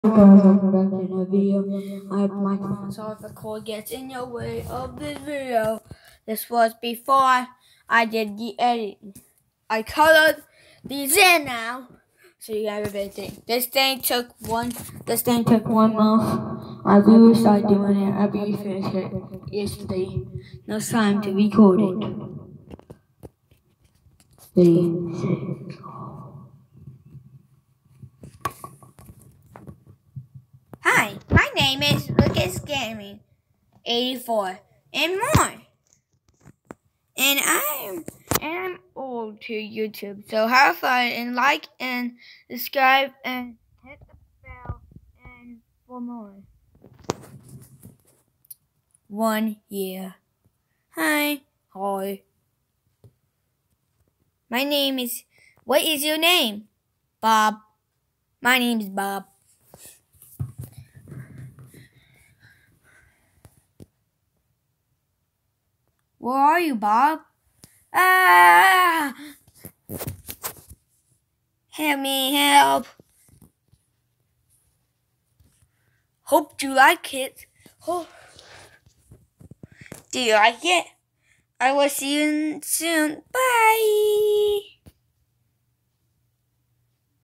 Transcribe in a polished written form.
Guys, welcome back to another video. I have my phone, so if the cord gets in your way of this video, this was before I did the editing. I colored these in now, so you have everything. This thing took one month. I will start doing it after we finish it yesterday. Now it's time to record it. 3, 6. Hi, my name is Lucas Gaming 84 and more. And I'm old to YouTube, so have fun and like and subscribe and hit the bell and for more. 1 year. Hi. My name is, what is your name? Bob. My name is Bob. Where are you, Bob? Ah! Help me, help. Hope you like it. Oh. Do you like it? I will see you soon. Bye.